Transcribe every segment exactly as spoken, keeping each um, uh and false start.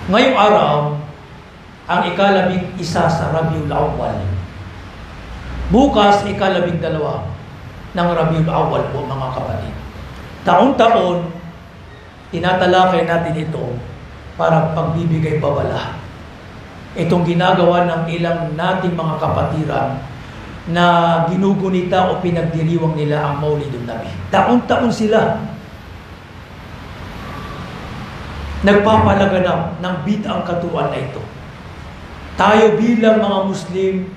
Ngayong araw, ang ikalabing isa sa Rabiul Awwal. Bukas, ikalabing dalawa ng Rabiul Awwal po, mga kapatid. Taon-taon, tinatalakay natin ito para pagbibigay babala. Itong ginagawa ng ilang nating mga kapatiran na ginugunita o pinagdiriwang nila ang Maulidun Nabi. Taon-taon sila nagpapalaganap ng bid'ang katuruan na ito. Tayo bilang mga Muslim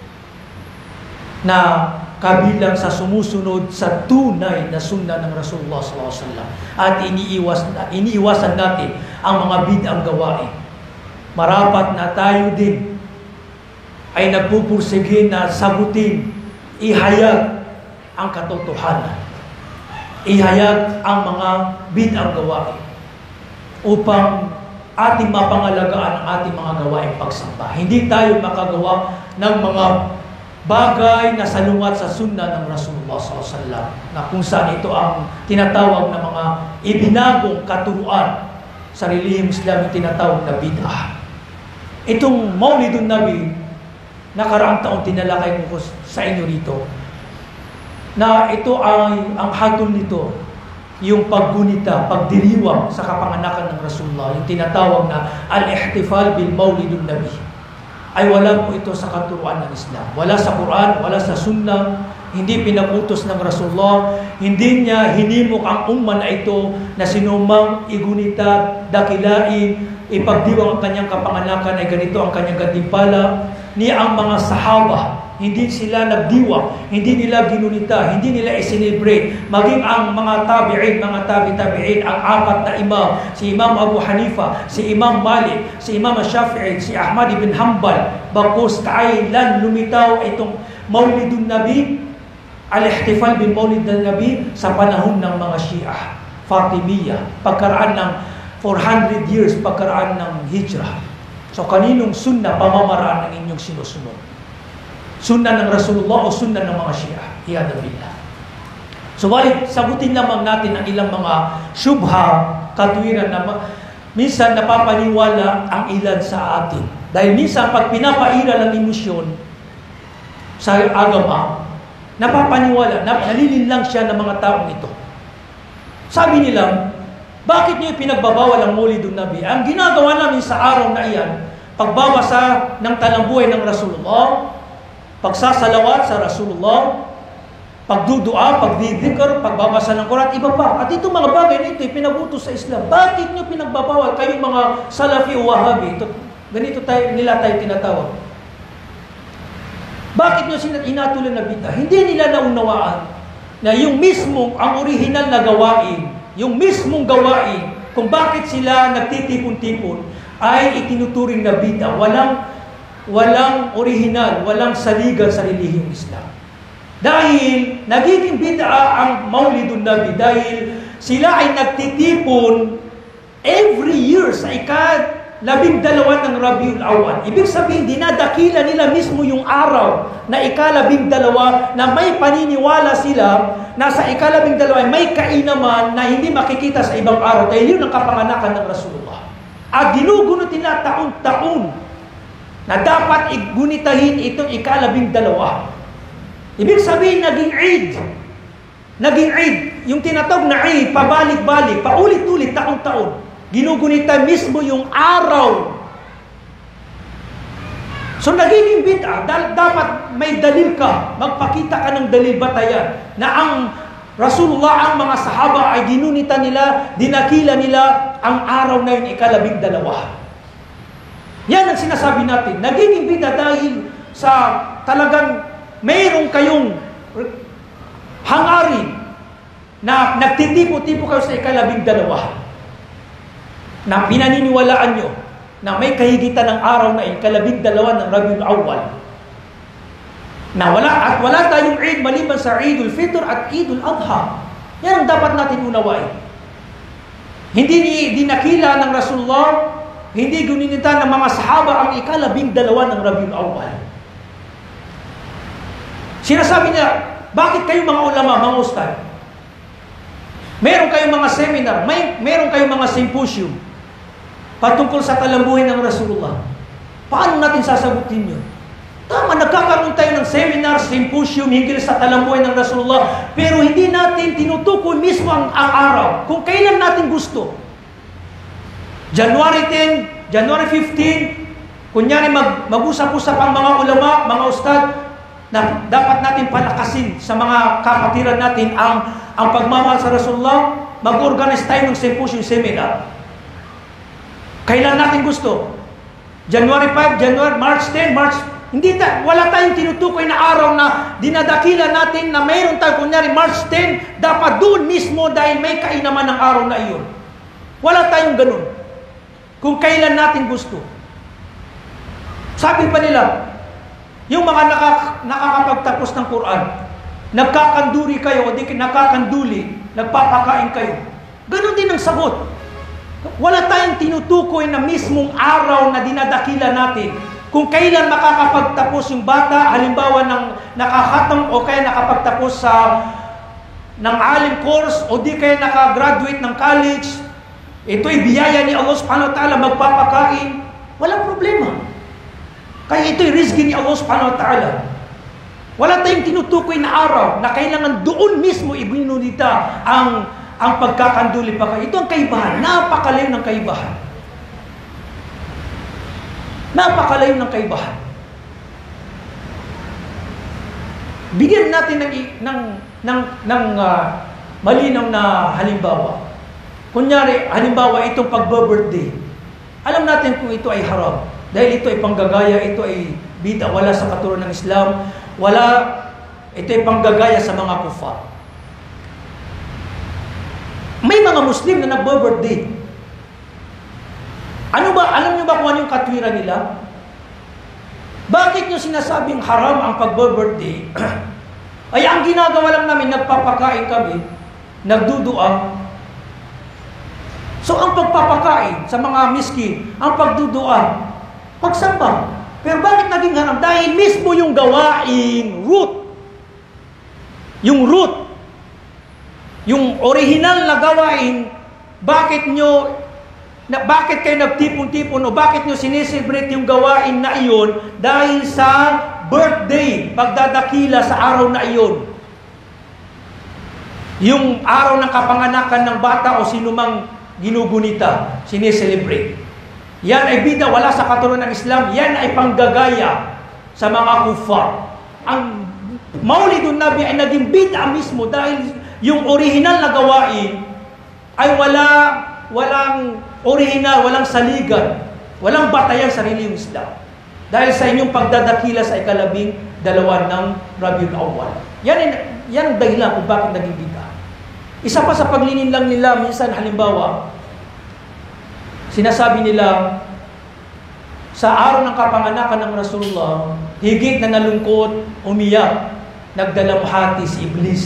na kabilang sa sumusunod sa tunay na sunna ng Rasulullah sallallahu alaihi wasallam at iniiwas na, iniiwasan natin ang mga bid'ang gawain, marapat na tayo din ay nagpupursige na sagutin, ihayag ang katotohanan, ihayag ang mga bid'ang gawain upang ating mapangalagaan ang ating mga gawaing pagsamba. Hindi tayo makagawa ng mga bagay na salungat sa sunna ng Rasulullah sallallahu alaihi wasallam na kung saan ito ang tinatawag na mga ibinagong katuruan sa relihiyong Islam, yung tinatawag na bid'ah. Itong Maulidun Nabi, nakaraang taon tinalakay ko sa inyo rito, na ito ay ang hatol nito, yung paggunita, pagdiriwang sa kapanganakan ng Rasulullah, yung tinatawag na al-ihtifal bil Maulidun Nabi, ay wala po ito sa katuruan ng Islam. Wala sa Quran, wala sa Sunnah, hindi pinaputos ng Rasulullah, hindi niya hinimok ang umma na ito na sinumang igunita, dakilain, ipagdiwang ang kanyang kapanganakan ay ganito ang kanyang gantimpala. Ni ang mga sahaba, hindi sila nagdiwang, hindi nila ginunita, hindi nila isinibre. Maging ang mga tabi'in, mga tabi-tabi'in, ang apat na imam, si Imam Abu Hanifa, si Imam Malik, si Imam Shafi'i, si Ahmad ibn Hanbal, bakos kailan lumitaw itong Maulidun Nabi, al-ihtifal bin Maulidun Nabi, sa panahon ng mga Shia, Fatimiyya, pagkaraan ng four hundred years, pagkaraan ng Hijrah. So kaninong sunna pamamaraan ng inyong sinusunod? Sunna ng Rasulullah o sunna ng mga Shia? Iyadha billah. So balik, sagutin lamang natin ang ilang mga syubha, katwiran na minsan napapaniwala ang ilan sa atin. Dahil minsan pag pinapaira ng emosyon sa agama, napapaniwala, nalilinlang siya ng mga taong ito. Sabi nila, bakit niyo pinagbabawal ang Maulidun Nabi? Ang ginagawa namin sa araw na iyan, pagbabasa ng talambuhay ng Rasulullah, pagsasalawat sa Rasulullah, pagdudua, pagdidikr, pagbabasa ng Quran, iba pa. At itong mga bagay na ito ay pinagutos sa Islam. Bakit niyo pinagbabawal? Kayong mga Salafi o Wahabi, ito, ganito tayo, nila tayo tinatawag. Bakit niyo inatulan na bid'ah? Hindi nila naunawaan na yung mismong, ang orihinal na gawain, yung mismong gawain, kung bakit sila nagtitipon-tipon, ay itinuturing na bid'ah. Walang, walang orihinal, walang saligan sa relihiyong Islam. Dahil nagiging bid'ah ang Maulidun Nabi dahil sila ay nagtitipon every year sa ikalabing dalawa ng Rabiul Awwal. Ibig sabihin, dinadakila nila mismo yung araw na ikalabing dalawa na may paniniwala sila na sa ikalabing dalawa ay may kainaman na hindi makikita sa ibang araw dahil yun ang kapanganakan ng Rasulullah. At ginugunot nila taon-taon na dapat igunitahin itong ikalabing dalawa. Ibig sabihin, naging Eid. Naging Eid. Yung tinatawag na Eid, pabalik-balik, paulit-ulit, taon-taon. Ginugunita mismo yung araw. So nagiging bid'ah, dapat may dalil ka, magpakita ka ng dalil batayan na ang Rasulullah, ang mga sahaba ay ginunita nila, dinakila nila ang araw na yun, ikalabing dalawa. Yan ang sinasabi natin. Nagiging bid'ah dahil sa talagang mayroong kayong hangarin na nagtitipo-tipo kayo sa ikalabing dalawa. Na pinaniniwalaan nyo na may kahigitan ng araw na ikalabing dalawa ng Rabiul Awwal. Na wala, at wala tayong Eid maliban sa Eidul Fitr at Eidul Adha. Yan ang dapat natin unawain. Hindi dinakila ng Rasulullah, hindi guninita ng mga sahaba ang ikalabing dalawa ng Rabiul Awwal. Sinasabi niya, bakit kayo mga ulama, mga ustad? Meron kayong mga seminar, may, meron kayong mga symposium. patungkol sa talambuhin ng Rasulullah. Paano natin sasagutin yun? Tama, nagkakaroon tayo ng seminar, symposium hinggil sa talambuhin ng Rasulullah, pero hindi natin tinutukoy mismo ang, ang araw kung kailan natin gusto. January tenth, January fifteenth, kunyari mag, mag-usap-usap ang mga ulama, mga ustad, na dapat natin palakasin sa mga kapatiran natin ang, ang pagmamahal sa Rasulullah, mag-organize tayo ng symposium, seminar. Kailan natin gusto? January fifth, January, March tenth, March, hindi ta, wala tayong tinutukoy na araw na dinadakila natin na mayroon tayo, kunyari March tenth, dapat doon mismo dahil may kainaman ng araw na iyon. Wala tayong ganun. Kung kailan natin gusto. Sabi pa nila, yung mga nakak nakakapagtapos ng Quran, nagkakanduri kayo o di nakakanduli, nagpapakain kayo. Ganun din ang sagot. Wala tayong tinutukoy na mismong araw na dinadakila natin. Kung kailan makakapagtapos yung bata, halimbawa ng nakakatang o kaya nakapagtapos sa ng alim course o di kaya nakagraduate ng college, ito'y biyaya ni Allah subhanahu wa ta'ala, magpapakain, walang problema. Kaya ito'y rizki ni Allah subhanahu wa ta'ala. Wala tayong tinutukoy na araw na kailangan doon mismo ibinunita ang, ang pagkakanduli pa kayo. Ito ang kaibahan. Napakalayo ng kaibahan. Napakalayo ng kaibahan. Bigyan natin ng, ng, ng, ng uh, malinaw na halimbawa. Kunyari, halimbawa, itong pagbe-birthday. Alam natin kung ito ay haram. Dahil ito ay panggagaya, ito ay bida, wala sa katuruan ng Islam, wala, ito ay panggagaya sa mga kufa. May mga Muslim na nagbe-birthday. Ano ba, alam niyo ba kung ano yung katwiran nila? Bakit niyo sinasabing haram ang pagbe-birthday? Ay, ang ginagawa lang namin, nagpapakain kami, nagdudua. So, ang pagpapakain sa mga miskin, ang pagdudua, pagsamba. Pero bakit naging haram? Dahil mismo yung gawain, root. Yung root. Yung original na gawain, bakit nyo, na, bakit kayo nagtipon-tipon o bakit nyo sineselebrate yung gawain na iyon dahil sa birthday, pagdadakila sa araw na iyon. Yung araw ng kapanganakan ng bata o sinumang ginugunita, sineselebrate. Yan ay bida, wala sa katuruan ng Islam. Yan ay panggagaya sa mga kufar. Ang Maulidun Nabi ay naging bida mismo dahil yung original na gawain ay wala, walang original, walang saligan, walang batayan sa reliyong Islam. Dahil sa inyong pagdadakila sa ikalabing dalawa ng Rabiul Awwal. Yan ay, yan ang dahilan kung bakit naging bida. Isa pa sa paglinin lang nila, minsan halimbawa, sinasabi nila, sa araw ng kapanganakan ng Rasulullah, higit na nalungkot, umiyak, nagdalamhati si Iblis.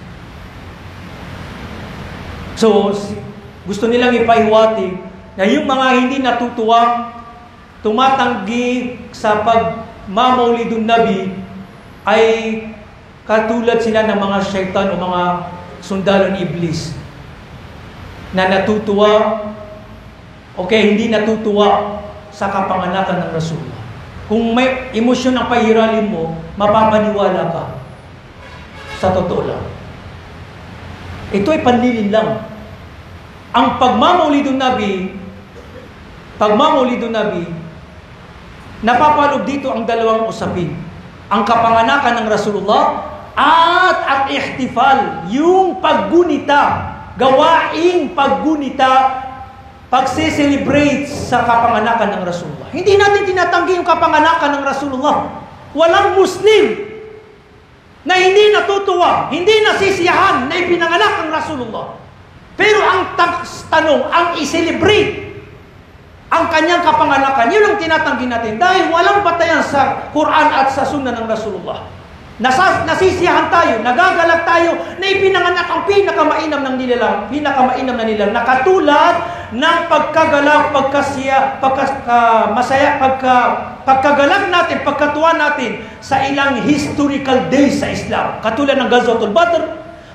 So, gusto nilang ipahiwatig na yung mga hindi natutuwang, tumatanggi sa pagmamaulidun Nabi, ay katulad sila ng mga syaitan o mga sundalo ni Iblis na natutuwa o kaya hindi natutuwa sa kapanganakan ng Rasulullah. Kung may emosyon ang pahiralin mo, mapapaniwala ka sa totoo lang. Ito ay panlilin lang. Ang pagmamaulidun Nabi, pagmamaulidun Nabi, napapalog dito ang dalawang usapin. Ang kapanganakan ng Rasulullah at ang ihtifal, yung paggunita, gawaing paggunita, pagse-celebrate sa kapanganakan ng Rasulullah. Hindi natin tinatanggi yung kapanganakan ng Rasulullah. Walang Muslim na hindi natutuwa, hindi nasisiyahan na ipinanganak ang Rasulullah. Pero ang tanong, ang i-celebrate ang kanyang kapanganakan, yun ang tinatanggi natin dahil walang batayan sa Quran at sa Sunnah ng Rasulullah. Nasas, nasisiyahan tayo, nagagalak tayo na ipinanganak ang pinakamainam ng nilalang, pinakamainam na nilalang, na katulad ng pagkagalak, pagkasiya, pagka, uh, masaya, pagka, pagkagalak natin, pagkatuwa natin sa ilang historical days sa Islam. Katulad ng Ghazwatul Badr,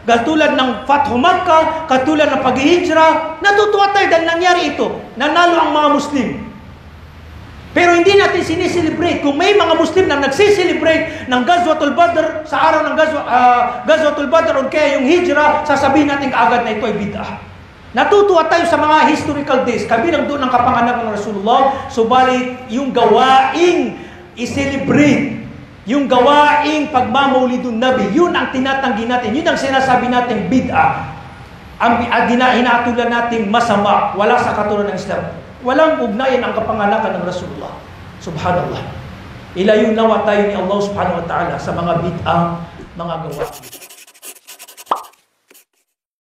katulad ng Fathu Makkah, katulad ng paghihijra, natutuwa tayo dahil nangyari ito. Nanalo ang mga Muslim. Pero hindi natin siniselebrate. Kung may mga Muslim na nagsiselebrate ng Ghazwatul Badr, sa araw ng Ghazwa, uh, Ghazwatul Badr o kaya yung hijra, sasabihin natin kaagad na ito ay bid'ah. Natutuwa tayo sa mga historical days, kabilang doon ang kapanganakan ng Rasulullah, subalit yung gawaing i-celebrate, yung gawaing pagmamaulidun Nabi, yun ang tinatanggi natin, yun ang sinasabi natin bid'ah. Ang hinatulan natin masama, wala sa katulad ng Islam. Walang ugnayan ang kapanganakan ng Rasulullah. Subhanallah. Ilayo nawa tayo ni Allah subhanahu wa ta'ala sa mga bid'ang mga gawa.